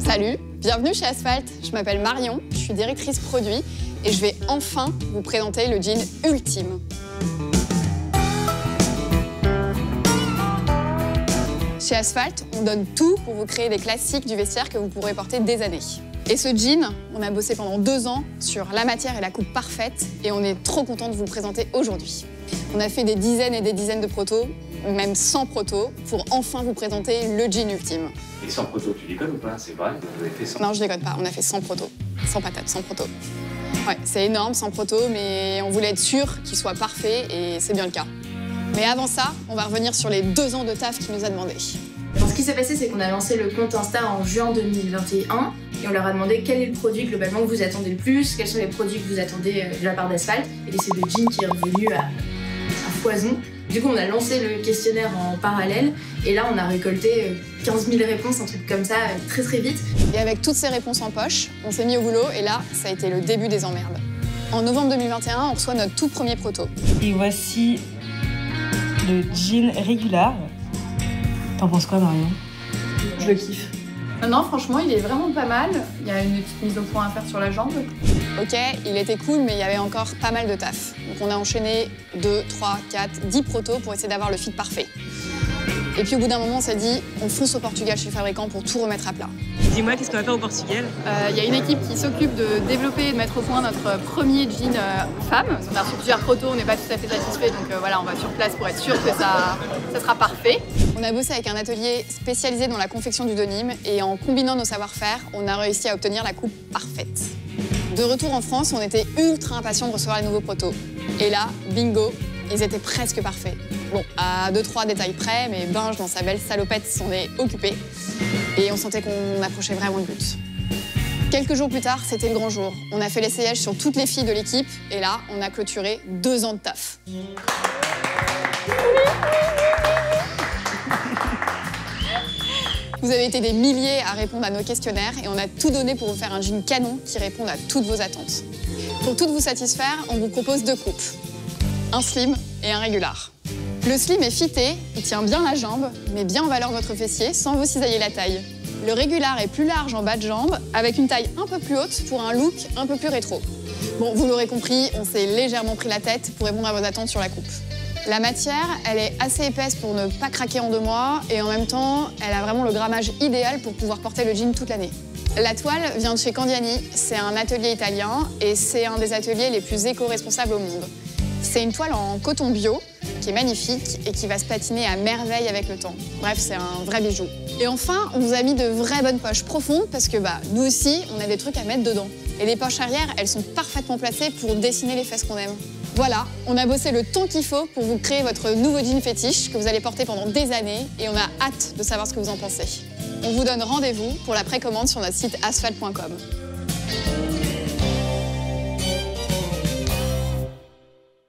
Salut, bienvenue chez Asphalt. Je m'appelle Marion, je suis directrice produit et je vais enfin vous présenter le jean ultime. Chez Asphalt, on donne tout pour vous créer des classiques du vestiaire que vous pourrez porter des années. Et ce jean, on a bossé pendant 2 ans sur la matière et la coupe parfaite et on est trop content de vous le présenter aujourd'hui. On a fait des dizaines et des dizaines de protos, même 100 protos, pour enfin vous présenter le jean ultime. Et 100 protos, tu déconnes ou pas? C'est vrai, vous avez fait 100? Non, je déconne pas, on a fait 100 protos. 100 patates, 100 protos. Ouais, c'est énorme, 100 protos, mais on voulait être sûr qu'il soit parfait et c'est bien le cas. Mais avant ça, on va revenir sur les 2 ans de taf qu'il nous a demandé. Alors, ce qui s'est passé, c'est qu'on a lancé le compte Insta en juin 2021 et on leur a demandé quel est le produit globalement que vous attendez le plus, quels sont les produits que vous attendez de la part d'Asphalt. Et c'est le jean qui est revenu à foison. Du coup, on a lancé le questionnaire en parallèle et là, on a récolté 15 000 réponses, un truc comme ça, très très vite. Et avec toutes ces réponses en poche, on s'est mis au boulot et là, ça a été le début des emmerdes. En novembre 2021, on reçoit notre tout premier proto. Et voici le jean Regular. T'en penses quoi, Marion? Je le kiffe. Non, franchement, il est vraiment pas mal. Il y a une petite mise au point à faire sur la jambe. Ok, il était cool, mais il y avait encore pas mal de taf. Donc on a enchaîné 2, 3, 4, 10 protos pour essayer d'avoir le fit parfait. Et puis au bout d'un moment, on s'est dit, on fonce au Portugal chez le fabricant pour tout remettre à plat. Dis-moi, qu'est-ce qu'on va faire au Portugal? Il y a une équipe qui s'occupe de développer et de mettre au point notre premier jean femme. On a reçu plusieurs protos, on n'est pas tout à fait satisfait, donc voilà, on va sur place pour être sûr que ça sera parfait. On a bossé avec un atelier spécialisé dans la confection du denim et en combinant nos savoir-faire, on a réussi à obtenir la coupe parfaite. De retour en France, on était ultra impatients de recevoir les nouveaux protos. Et là, bingo, ils étaient presque parfaits. Bon, à 2-3 détails près, mais Binge, dans sa belle salopette, s'en est occupé. Et on sentait qu'on approchait vraiment le but. Quelques jours plus tard, c'était le grand jour. On a fait l'essayage sur toutes les filles de l'équipe et là, on a clôturé 2 ans de taf. Vous avez été des milliers à répondre à nos questionnaires et on a tout donné pour vous faire un jean canon qui réponde à toutes vos attentes. Pour toutes vous satisfaire, on vous propose 2 coupes. Un slim et un régular. Le slim est fité, il tient bien la jambe, mais bien en valeur votre fessier sans vous cisailler la taille. Le régular est plus large en bas de jambe, avec une taille un peu plus haute pour un look un peu plus rétro. Bon, vous l'aurez compris, on s'est légèrement pris la tête pour répondre à vos attentes sur la coupe. La matière, elle est assez épaisse pour ne pas craquer en 2 mois et en même temps, elle a vraiment le grammage idéal pour pouvoir porter le jean toute l'année. La toile vient de chez Candiani, c'est un atelier italien et c'est un des ateliers les plus éco-responsables au monde. C'est une toile en coton bio qui est magnifique et qui va se patiner à merveille avec le temps. Bref, c'est un vrai bijou. Et enfin, on vous a mis de vraies bonnes poches profondes parce que nous aussi, on a des trucs à mettre dedans. Et les poches arrière, elles sont parfaitement placées pour dessiner les fesses qu'on aime. Voilà, on a bossé le temps qu'il faut pour vous créer votre nouveau jean fétiche que vous allez porter pendant des années et on a hâte de savoir ce que vous en pensez. On vous donne rendez-vous pour la précommande sur notre site asphalt.com.